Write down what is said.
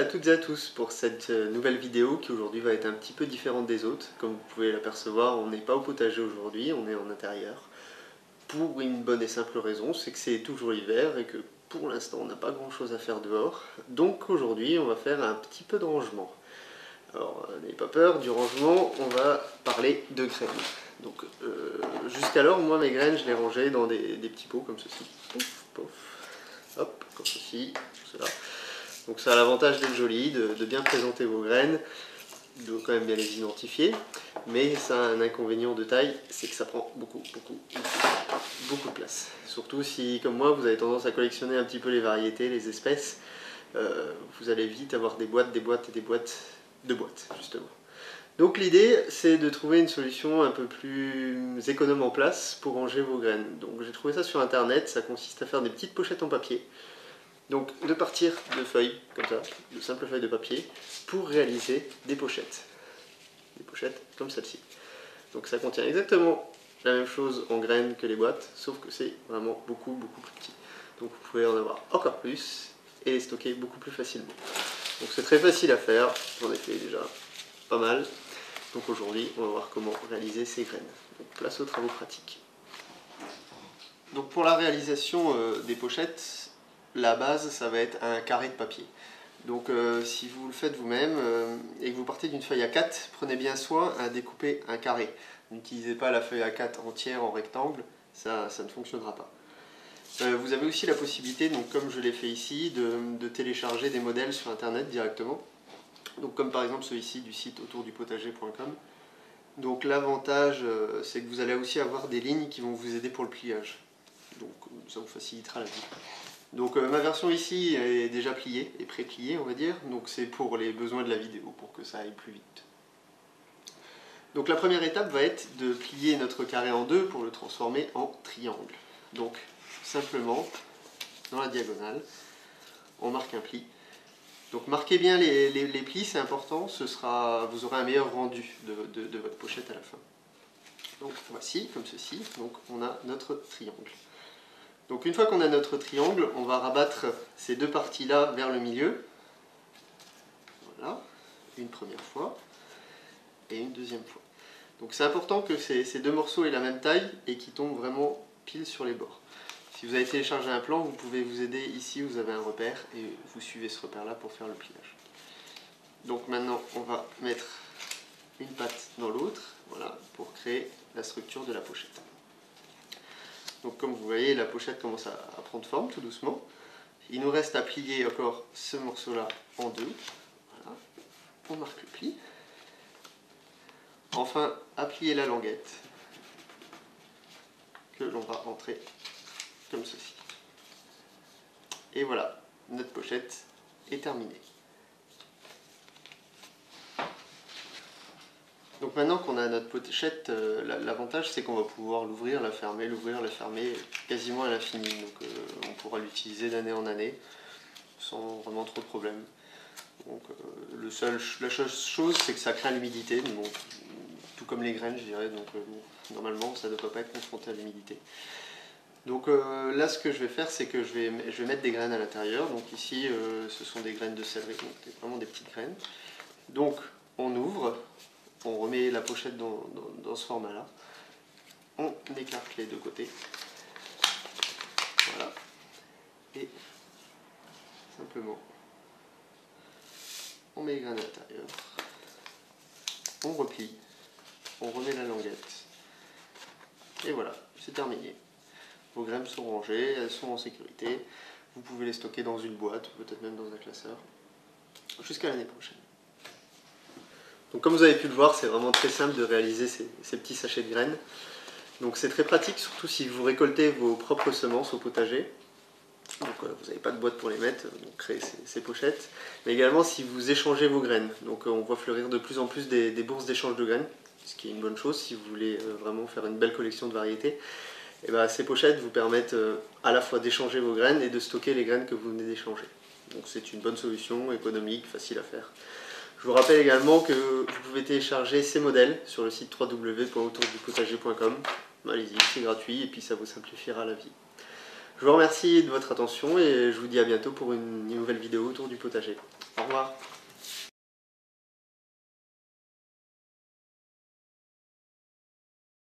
toutes et à tous pour cette nouvelle vidéo qui aujourd'hui va être un petit peu différente des autres. Comme vous pouvez l'apercevoir, on n'est pas au potager aujourd'hui, on est en intérieur. Pour une bonne et simple raison, c'est que c'est toujours l'hiver et que pour l'instant on n'a pas grand chose à faire dehors. Donc aujourd'hui on va faire un petit peu de rangement. Alors n'ayez pas peur, du rangement, on va parler de graines. Donc jusqu'alors, moi mes graines je les rangeais dans des petits pots comme ceci. Pouf, pouf, hop, comme ceci, cela. Donc ça a l'avantage d'être joli, de bien présenter vos graines, de quand même bien les identifier, mais ça a un inconvénient de taille, c'est que ça prend beaucoup de place. Surtout si, comme moi, vous avez tendance à collectionner un petit peu les variétés, les espèces, vous allez vite avoir des boîtes de boîtes, justement. Donc l'idée, c'est de trouver une solution un peu plus économe en place pour ranger vos graines. Donc j'ai trouvé ça sur internet, ça consiste à faire des petites pochettes en papier. Donc de partir de feuilles, comme ça, de simples feuilles de papier, pour réaliser des pochettes. Des pochettes comme celle-ci. Donc ça contient exactement la même chose en graines que les boîtes, sauf que c'est vraiment beaucoup plus petit. Donc vous pouvez en avoir encore plus et les stocker beaucoup plus facilement. Donc c'est très facile à faire, j'en ai fait déjà pas mal. Donc aujourd'hui, on va voir comment réaliser ces graines. Donc place aux travaux pratiques. Donc pour la réalisation des pochettes, la base, ça va être un carré de papier. Donc si vous le faites vous-même et que vous partez d'une feuille A4, prenez bien soin à découper un carré. N'utilisez pas la feuille A4 entière en rectangle, ça ne fonctionnera pas. Vous avez aussi la possibilité, donc comme je l'ai fait ici, de télécharger des modèles sur internet directement. Donc comme par exemple celui-ci du site autourdupotager.com. Donc l'avantage, c'est que vous allez aussi avoir des lignes qui vont vous aider pour le pliage. Donc ça vous facilitera la vie. Donc ma version ici est déjà pliée, et pré-pliée on va dire, donc c'est pour les besoins de la vidéo, pour que ça aille plus vite. Donc la première étape va être de plier notre carré en deux pour le transformer en triangle. Donc simplement, dans la diagonale, on marque un pli. Donc marquez bien les plis, c'est important, vous aurez un meilleur rendu de votre pochette à la fin. Donc voici, comme ceci, donc on a notre triangle. Donc une fois qu'on a notre triangle, on va rabattre ces deux parties-là vers le milieu. Voilà, une première fois et une deuxième fois. Donc c'est important que ces deux morceaux aient la même taille et qu'ils tombent vraiment pile sur les bords. Si vous avez téléchargé un plan, vous pouvez vous aider ici, vous avez un repère et vous suivez ce repère-là pour faire le pliage. Donc maintenant, on va mettre une patte dans l'autre, voilà, pour créer la structure de la pochette. Donc comme vous voyez, la pochette commence à prendre forme tout doucement. Il nous reste à plier encore ce morceau-là en deux. Voilà. On marque le pli. Enfin, à plier la languette que l'on va rentrer comme ceci. Et voilà, notre pochette est terminée. Donc maintenant qu'on a notre pochette, l'avantage c'est qu'on va pouvoir l'ouvrir, la fermer, quasiment à l'infini. Donc on pourra l'utiliser d'année en année sans vraiment trop de problèmes. Donc la seule chose c'est que ça craint l'humidité, bon, tout comme les graines je dirais, donc bon, normalement ça ne devrait pas être confronté à l'humidité. Donc là ce que je vais faire c'est que je vais mettre des graines à l'intérieur. Donc ici ce sont des graines de céleri, donc vraiment des petites graines. Donc on ouvre. On remet la pochette dans ce format-là. On écarte les deux côtés. Voilà. Et simplement, on met les graines à l'intérieur. On replie. On remet la languette. Et voilà, c'est terminé. Vos graines sont rangées, elles sont en sécurité. Vous pouvez les stocker dans une boîte, peut-être même dans un classeur, jusqu'à l'année prochaine. Donc comme vous avez pu le voir, c'est vraiment très simple de réaliser ces petits sachets de graines. Donc c'est très pratique, surtout si vous récoltez vos propres semences au potager. Donc vous n'avez pas de boîte pour les mettre, donc créez ces pochettes. Mais également si vous échangez vos graines. Donc on voit fleurir de plus en plus des bourses d'échange de graines, ce qui est une bonne chose si vous voulez vraiment faire une belle collection de variétés. Et bien, ces pochettes vous permettent à la fois d'échanger vos graines et de stocker les graines que vous venez d'échanger. Donc c'est une bonne solution, économique, facile à faire. Je vous rappelle également que vous pouvez télécharger ces modèles sur le site www.autourdupotager.com. Allez-y, c'est gratuit et puis ça vous simplifiera la vie. Je vous remercie de votre attention et je vous dis à bientôt pour une nouvelle vidéo autour du potager. Au revoir.